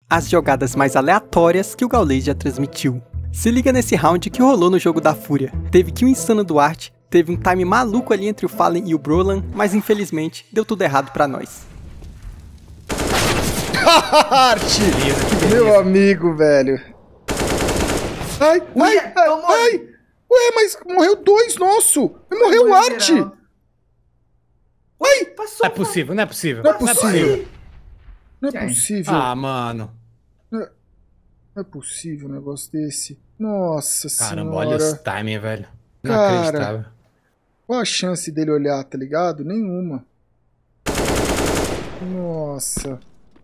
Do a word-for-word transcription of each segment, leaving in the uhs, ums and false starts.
as jogadas mais aleatórias que o Gaules já transmitiu. Se liga nesse round que rolou no jogo da Fúria. Teve kill insano do Art, teve um time maluco ali entre o Fallen e o Brolan, mas infelizmente deu tudo errado pra nós. Art! Meu amigo, velho. Ai, ai, ai, ai! Ué, mas morreu dois, nosso! Morreu o Art! Ai! Não é possível, não é possível. Não é possível. Não é possível. Ah, mano. Não é, não é possível um negócio desse. Nossa Caramba, senhora. olha esse timing, velho. Não Cara, acreditável. qual a chance dele olhar, tá ligado? Nenhuma. Nossa.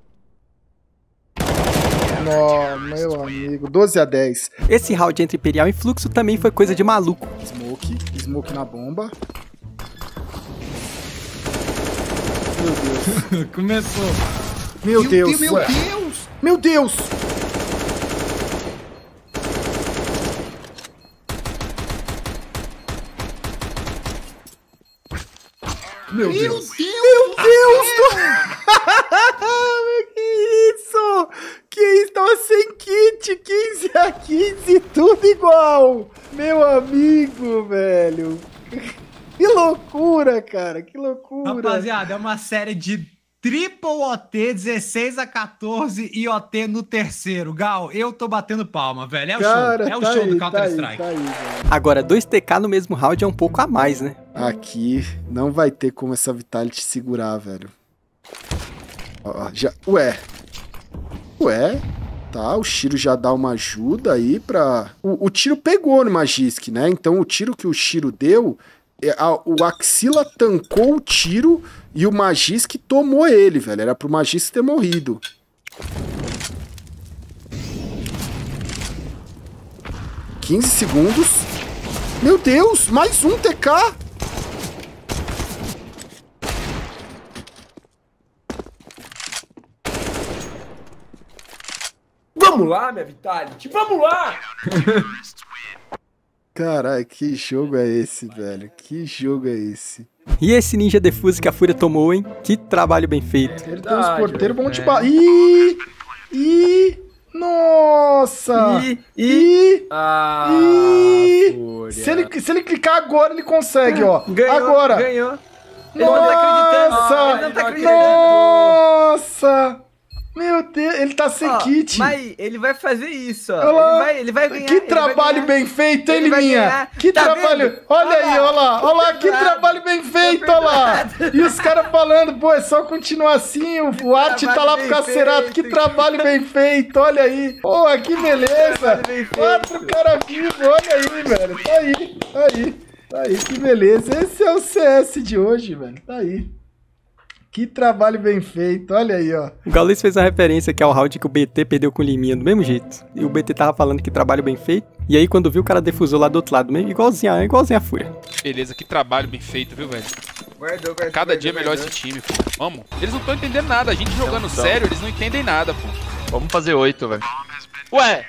Não, meu amigo. doze a dez. Esse round entre Imperial e Fluxo também foi coisa de maluco. Smoke. Smoke na bomba. Meu Deus. Começou. Meu, Meu Deus. Deus, meu ué. Deus! Meu Deus. Meu Meu Deus. Deus! Meu Deus! Do... que isso? Que isso? Tava sem kit, quinze a quinze, tudo igual. Meu amigo, velho. Que loucura, cara. Que loucura. Rapaziada, é uma série de triple O T, dezesseis a quatorze e O T no terceiro. Gal, eu tô batendo palma, velho. É o Cara, show. É o tá show aí, do tá Counter-Strike. aí, tá aí, velho. Agora, dois T K no mesmo round é um pouco a mais, né? Aqui não vai ter como essa Vitality segurar, velho. Ó, já... Ué. Ué. Tá, o Shiro já dá uma ajuda aí pra... O, o tiro pegou no Magisk, né? Então o tiro que o Shiro deu... A, o Axila tancou o tiro e o Magisk tomou ele, velho. Era pro Magisk ter morrido. quinze segundos. Meu Deus, mais um T K. Vamos lá, minha Vitality, vamos lá! Caralho, que jogo é esse, velho? Que jogo é esse? E esse Ninja Defuse que a Fúria tomou, hein? Que trabalho bem feito. Ele tem uns porteiros bons de bala. Ih! Ih! Nossa! Ih, Ih! Ah, Ih! Fúria. Se ele, se ele clicar agora, ele consegue, ó. Ganhou, agora! ganhou. Ele não tá acreditando. Nossa! Ele não tá acreditando. Nossa! Meu Deus, ele tá sem Ó, kit. Mas ele vai fazer isso, ó. Olha lá. Ele vai, ele vai ganhar. Que ele vai trabalho ganhar. bem feito, hein, Ele vai Liminha? ganhar. Que Tá trabalho. vendo? Olha Olha aí, lá. olha lá. Olha lá, que Perdoado. trabalho bem feito, olha lá. E os caras falando, pô, é só continuar assim, o, o Art tá lá pro bem Cacerato. Que feito. trabalho bem feito, olha aí. Pô, que beleza. trabalho bem feito. Quatro caras vivos, olha aí, velho. Tá aí, tá aí. Tá aí, que beleza. Esse é o C S de hoje, velho. Tá aí. Que trabalho bem feito, olha aí, ó. O Gaules fez uma referência que é o round que o B T perdeu com o Liminha do mesmo jeito. E o B T tava falando que trabalho bem feito. E aí quando viu, o cara defusou lá do outro lado, mesmo, igualzinho, igualzinho a Fúria. Beleza, que trabalho bem feito, viu, velho? Guardou, guardou, Cada guardou, dia é melhor guardou. esse time, pô. Vamos. Eles não estão entendendo nada. A gente jogando sério, eles não entendem nada, pô. Vamos fazer oito, velho. Ué!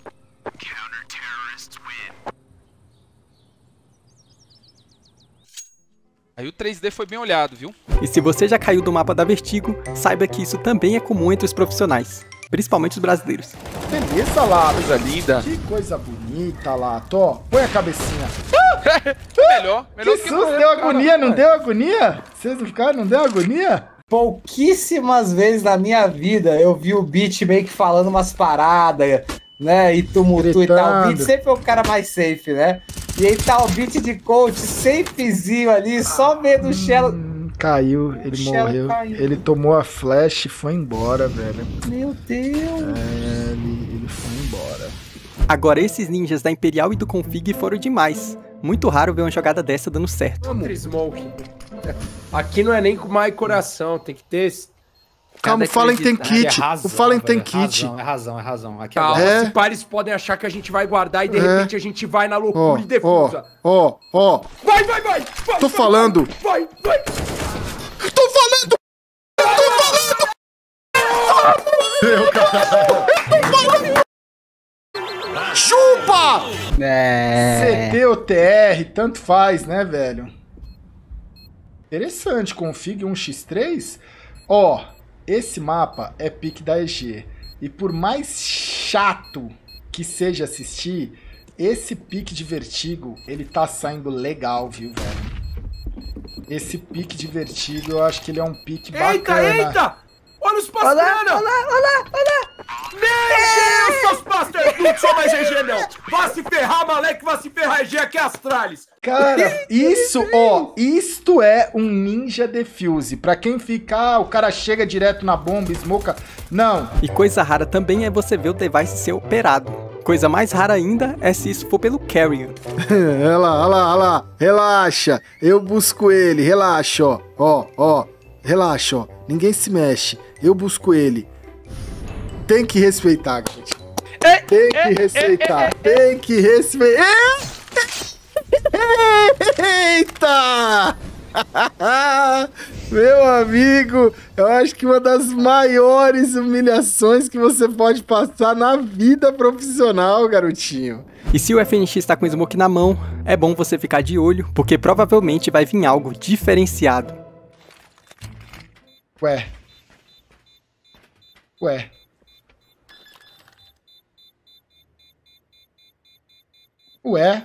Aí o três D foi bem olhado, viu? E se você já caiu do mapa da Vertigo, saiba que isso também é comum entre os profissionais, principalmente os brasileiros. Beleza, lá. Coisa linda. Que coisa bonita, lá. Tô, põe a cabecinha. melhor, melhor Que do susto, morrer, deu cara. agonia, não deu agonia? Vocês não ficaram, não deu agonia? Pouquíssimas vezes na minha vida eu vi o Beat meio que falando umas paradas, né? E tumultu e tal. O Beat Gritando. sempre é o cara mais safe, né? E aí tá o Beat de coach, safezinho ali, só meio do Shello. Hum, caiu, ele Shell morreu. caiu. Ele tomou a flash e foi embora, velho. Meu Deus. É, ele, ele foi embora. Agora esses ninjas da Imperial e do Config foram demais. Muito raro ver uma jogada dessa dando certo. Contra Smoke. Aqui não é nem com mais coração, tem que ter. Calma, o cada Fallen tem acreditar. kit. É razão, o Fallen tem velho, kit. É razão, é razão, é razão. Aqui Calma, agora. É. os pares podem achar que a gente vai guardar e de É. repente a gente vai na Ó, loucura e defusa. ó, ó, ó. Vai, vai, vai! vai Tô vai, falando. Vai, vai! Tô falando! Chupa! É. C T ou T R, tanto faz, né, velho? Interessante, config um por três. Ó, esse mapa é pique da E G. E por mais chato que seja assistir, esse pique de vertigo, ele tá saindo legal, viu, velho? Esse pique de vertigo, eu acho que ele é um pique bacana. Eita, eita! Olha os Olha lá, pastrana! olha lá, olha lá, olha lá. Meu Deus, seus pastores! Não sou mais G G, não! Vá se ferrar, moleque! Vá se ferrar, G aqui é Astralis! Cara, isso, ó, isto é um ninja defuse. Pra quem fica, ah, o cara chega direto na bomba, smoca. Não. E coisa rara também é você ver o device ser operado. Coisa mais rara ainda é se isso for pelo carrier. Olha lá, olha lá, olha lá. Relaxa, eu busco ele, relaxa, ó. Ó, ó, relaxa, ó. Ninguém se mexe, eu busco ele. Tem que respeitar, gente. Tem que respeitar, tem que respeitar. Eita! Meu amigo, eu acho que uma das maiores humilhações que você pode passar na vida profissional, garotinho. E se o F N X tá com o smoke na mão, é bom você ficar de olho, porque provavelmente vai vir algo diferenciado. Ué. Ué. Ué.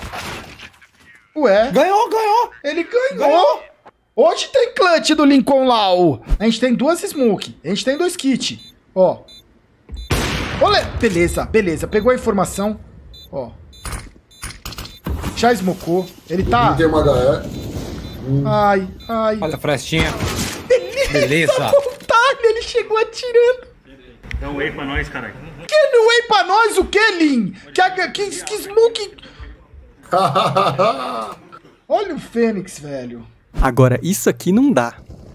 Ué. Ganhou, ganhou. Ele ganhou. Hoje tem clutch do Lincoln Lau. A gente tem duas smoke. A gente tem dois kits. Ó. Olha. Beleza, beleza. Pegou a informação. Ó. Já smocou. Ele tá... Tem uma H E. Ai, ai. Olha a frestinha. Beleza. Beleza. Vontade, ele chegou atirando. Dá um whey pra nós, caralho. Que no whey pra nós o que, Lin? Que, que, que smoke... Olha o Fênix, velho. Agora, isso aqui não dá.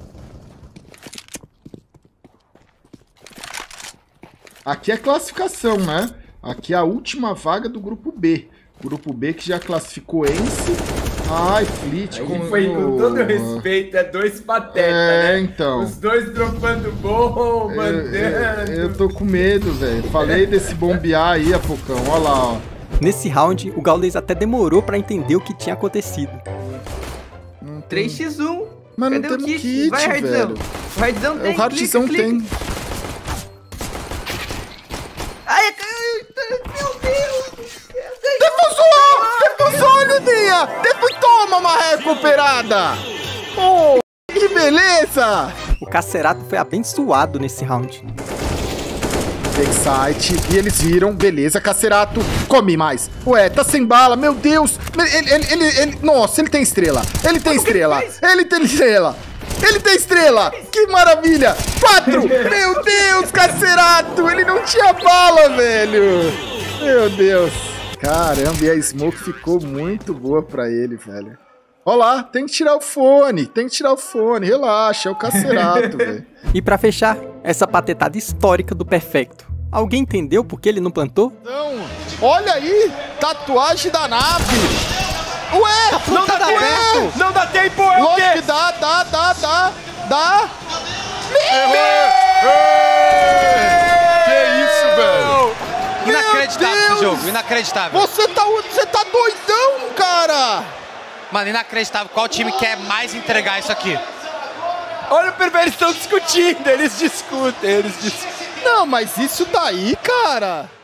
Aqui é classificação, né? Aqui é a última vaga do grupo B. Grupo B que já classificou Ence. Ai, Fleet. Aí com... foi com todo respeito, é dois patetas, é, né? Então. Os dois dropando bom, eu, mandando. Eu, eu tô com medo, velho. Falei desse bombear aí, Apocão. Olha lá, ó. Nesse round, o Gaules até demorou pra entender o que tinha acontecido. três por um. Mas não Cadê temos o kit? kit, Vai, Hardzão. velho. O Hardzão tem, O Hardzão clica, tem. clica. Ai, meu Deus. Defusou! Defusou, Luninha! Defu... Toma uma recuperada! Oh, que beleza! O Cacerato foi abençoado nesse round. Excite, e eles viram, beleza, Cacerato, come mais. Ué, tá sem bala, meu Deus. Ele, ele, ele, ele, nossa, ele tem estrela. Ele tem estrela. Ele tem estrela. Ele tem estrela. Que maravilha. Quatro. Meu Deus, Cacerato. Ele não tinha bala, velho. Meu Deus. Caramba, e a smoke ficou muito boa pra ele, velho. Ó lá, tem que tirar o fone. Tem que tirar o fone. Relaxa, é o Cacerato, velho. E pra fechar, essa patetada histórica do Perfecto. Alguém entendeu por que ele não plantou? Não. Olha aí, tatuagem da nave. Ué, não dá tempo. Não dá tempo, é o quê? Lógico que dá, dá, dá, dá, dá. Que isso, velho? Inacreditável esse jogo, inacreditável. Você tá, você tá doidão, cara. Mano, inacreditável. Qual time quer mais entregar isso aqui? Olha o perverso, eles estão discutindo, eles discutem, eles discutem. Não, mas isso daí, cara...